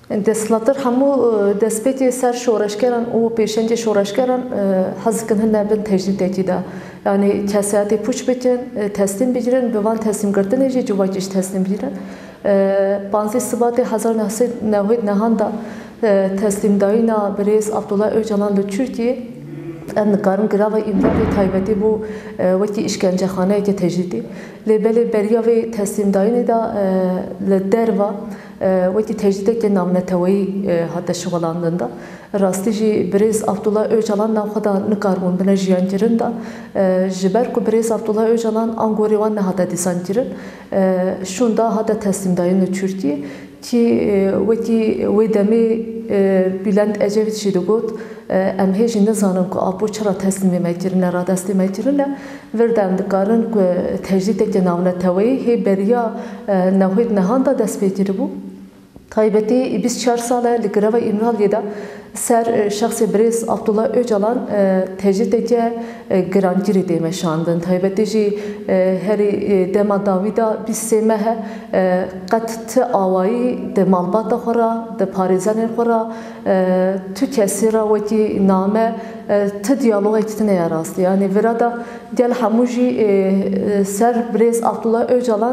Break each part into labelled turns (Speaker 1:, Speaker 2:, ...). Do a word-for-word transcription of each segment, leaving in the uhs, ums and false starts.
Speaker 1: دستلاتر همو دستپیتی سر شورش کردن و پیشنج شورش کردن حذف کردن نبود تجدید تجدیده یعنی کسیاتی پوچ بکن تسلیم بگیرن به وان تسلیم کردن ایجی جوایش تسلیم بگیرن پانزده سبات هزار نهصد نهاندا تسلیم داینا بریز عبدالله اوجلان ل ترکیه ام نکارن گراه ایمرانی تایبتی بو وقتی işkence خانه که تجدیدی لبله بریاوی تسلیم داینی دا لدروا وقتی تجدید که نام نتوی حتی شغلاندنده راستی جی بریز عبدالله اوجلان نخدا نکارمون بنا جیان کرن دا جبر کو بریز عبدالله اوجلان انگوریوان نه حتی دیسان کرن شون دا حتی تسلیم داین ترکیه ki وقتی ویدمی بلند اجابت شده بود ام هیچ نزانم که آبو چرا تسلیم میکردن را تسلیم میکردن وردم دکارن که تجدید که نامنه توی هی بریا نهود نهان دا دست پیتر بود تایبتی بیست و چهار ساله لگراه ایمرالیدا سر شخص بریز عبدالله اوجلان تجدید که گرانگیری دیمشاندن تایبتی جی هری دما داویدا بیست سمه قط آوایی دمالبات خورا د پاریزان خورا تو کسی را وقتی نامه ت دیالوگی تنه راستی یعنی ورادا دیال هموجی سر بریز عبدالله اوجلان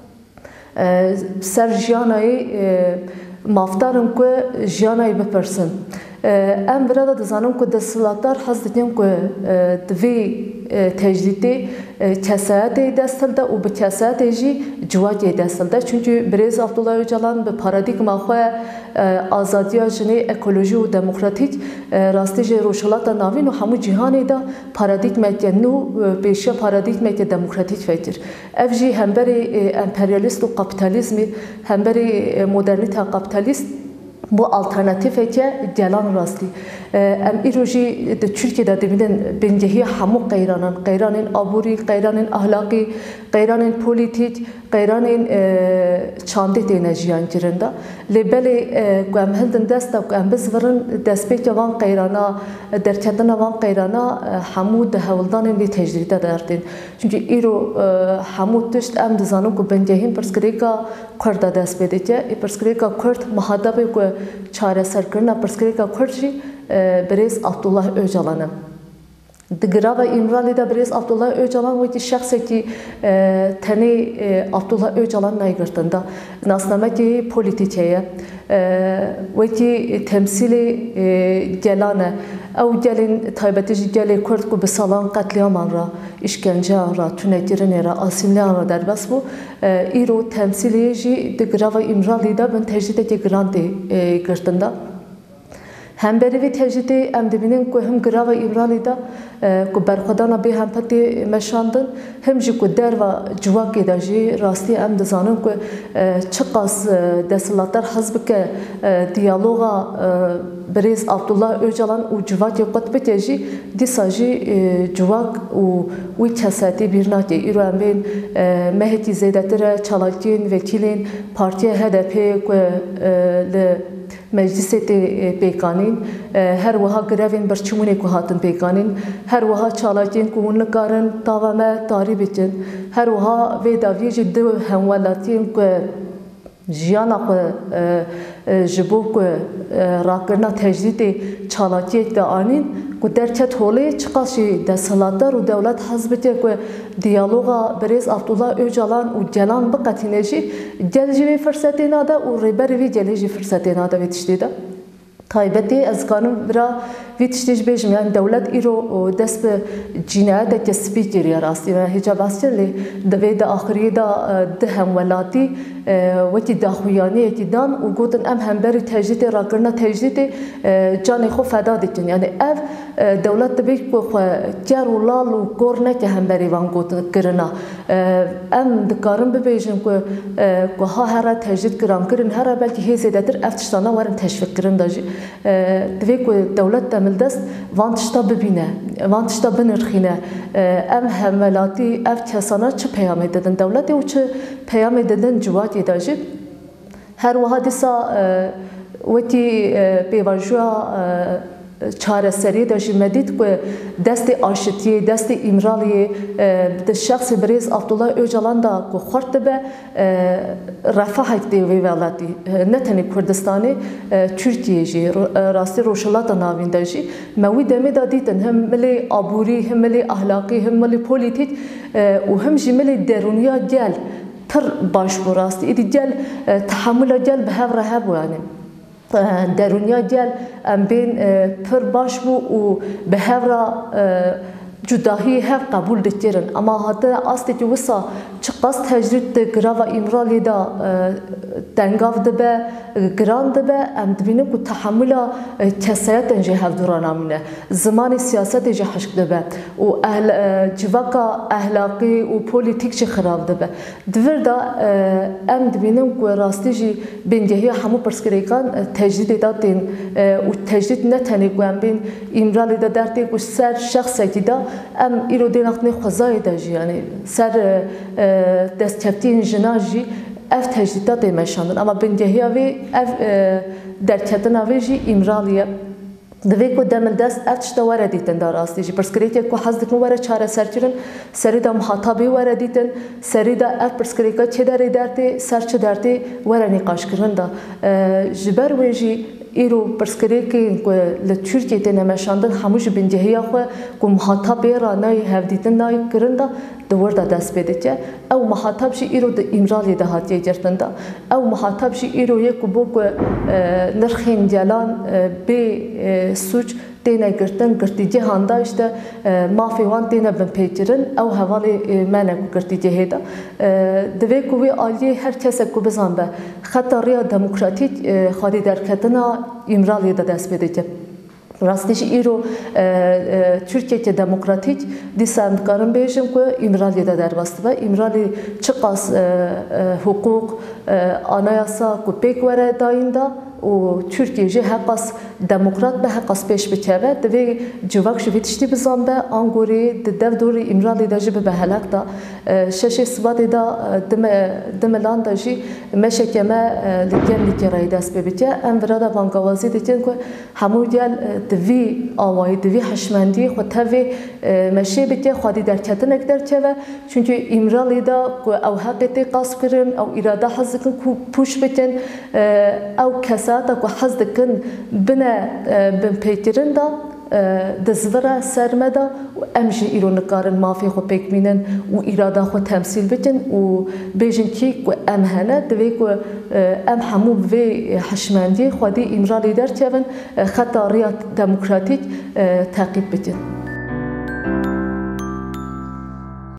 Speaker 1: سر جیانایی مافتارم که جیانایی بپرسن ام برادا دزانم که دستلاتر حس دکیم که دوی تجدیدی کسایتی دستلده و به کسایتی جی جواتی دستلده چونکه بریز عبدالله اوجلان به پارادیگما خواه آزادیا جنی اکولوژی و دموکراتیک راستی جی روشلات ناوین و همو جهانی دا پارادیگما که نو پیشیا پارادیگما که دموکراتیک فکر اف جی هم بری امپریالیست و کپیتالیزمی هم بری مدرنیته کپیتالیست bu alternatife ki gelen rastli. Em iroji de Türkiye'de deminden bencehi hamu qayranın, qayranın aburi, qayranın ahlaki, qayranın politik, qayranın çandet enerjiyan kirinde. Lebeli em hildin desta em biz varın despek van qayrana, derkedin van qayrana hamu de havldanın bir tecrüde derdin. Çünkü iro hamu tüşt em dizanım ku bencehin perskreka Kurda despedike, perskreka Kurd mahadabe ku çareser kirna perskreka Kurdji Beriz Abdullah Öcalan'ım. Digrava İmrali'de Beriz Abdullah Öcalan ve ki şahse ki tani Abdullah Öcalan naygırtında nasname ki politikeye ve ki temsili gelane او gelin taybetici geli Kurd ku bisalan katliaman ra işkence ra tünekirin ra asimlian ra derbas bu iro temsili ji digrava İmrali'de ben tecrüde ki granti girtında هم بروی تجدید ام دبینیم که هم گراه ایرانی دا که برخوردان به هم پتی مشاندن هم جی که در و جواکی داشی راستی ام دزانم که چقاس دستلاتر حزب که دیالوگا بریز عبدالله اوجلان و جواکی قطب تجی دیساجی جواک و وی کساتی بیرناتی ایرو ام بین مهتی زیدتر چالاکین وکیلین پارتی هدپی که مجلس پیکانین هر وها گروین برچمونه که هاتن پیکانین هر وها چالاکین که اون نکارن تاوامه تاری بچن هر وها وی داویه جدو همولاتین که جیانا که جبو که راکرنا تجدید چالاکیه دا آنین که درکت هولی چقاشی دستلاتر و دولت حزبیه که دیالوگا بریز عبدالله اوجلان و جلان بقتینجی جلجی فرصتی ناده و ریبری جلجی فرصتی ناده ویتشتیده تایبتی از قانون برا ویتشتیج بیشم یعنی دولت ایرو دست به جنایت کسبی کریه راستی و هیچ باستیلی دوید آخری دا دهم ولاتی وقتی داخویانی کی دان و گفتن ام هم بری تجدید راکرنا تجدید جان خو فدا دیدن یعنی اف دولت تبیک کو کار و لال و کور نه که هم بری وان گفتن کرنا ام دکارم ببیشم که که ها هر تجدید کران کرن هر بلکه هی زیادتر افتشتانا ورن تشویق کرن داشی دوید که دولت تمل دست وانتشتا ببینه وانتشتا بنرخینه ام هملاتی اف کسانا چه پیام دادن دولتی و چه پیام دادن جوات داشت هر واحد سا وقتی پیوانجوا چارەسەری دا jî medît ku destê aşitiyê, destê îmraliyê di şexsê birêz Abdullah Öcalan da ku xwart dibe refahek dê wê welatî ne tenê Kurdistanê Tirkiyeyê jî rastî rojhilata navîn de jî me wî demê da dîtin him milê aborî, him milê ahlaqî, him milê polîtîk û him jî milê derûniya gel pir baş bû rastî êdî gel tehemûla gel bi hev re hebû yanî derûniya gel em bên pir baş bû û bi hev re cudahiyê hev qebûl dikirin ama hate astekî wisa çi qas tecrîd di girava îmralê da dengav dibe giran dibe em dibînin ku tehemûla keseyetin jê hevdûra namîne zimanê siyasetê jî hişk dibe û civaka ehlaqî û polîtîk jî xirab dibe di vir da em dibînin ku rastî jî bêngehiya hemû pirsgirêkan tecrîdê da tên û tecrîd ne tenê ku em bên îmralê de dertê ku ser şexsekî da em îro dê nextinê xwezayê de jî yanî ser destkeftiyên jinan jî ev tecrîda tê meşandin ama bêngehiya wê ev derketina wê jî îmralî ye divê ku demil dest ev tişta were dîtin da rastî jî pirsgirêkek ku hez dikin were çareserkirin serî da muhatabê were dîtin serî da ev pirsgirêka çi derê dertê ser çi dertê were nîqaşkirin da ji ber wê jî îro pirsgirêkên ku li Tirkiyeyê têne meşandin hemû ji bêngehiya xwe ku muhatabê ra nayê hevdîtin nayê kirin da di wir de dest pê dike ew muhatab jî îro di îmralê de hatiye girtin da ew muhatab jî îro ye ku bo ku nirxên gelan bê sûç têne girtin girtîgehan da işte mafê wan têne binpêkirin ew hevalê me ne ku girtîgehê da divê ku wê aliyê her kesek ku bizan be xeta rêya demokratîk xwedî derketina îmralê de dest pê dike rastî jî îro Tirkiyeyeke demokratîk dîsa em dikarin bêjin ku îmralê de derbas dibe îmralê çi qas hukuk anayasa ku pêk were dayîn da û Tirkiye jî heqas demokrat be heqas pêş bikeve divê civak ji vê tiştî bizan be an gorî di dev dorê îmralê de jî bibe helek da şeşê Sibatê da di milan de jî meşeke me li gel lîkerayê dest pê bike em virada bangawazî dikin ku hemû gel di vî awayî di vî hişmendiyê xwe tevê meşê bike xwedî derketinek derkeve çünkü îmralê da ku ew heqê tê qas kirin ew îrada hez dikin ku pûç bikin ew kesata ku hez dikin bine binpêkirin da di zvira serme da û em jî îro nikarin mafê xwe pêk bînin û îrada xwe temsîl bikin û bêjin kî ku em hene divê ku em hemû vê hişmendiyê xwedî îmralê derkevin xeta rêya demokratîk teqîb bikin.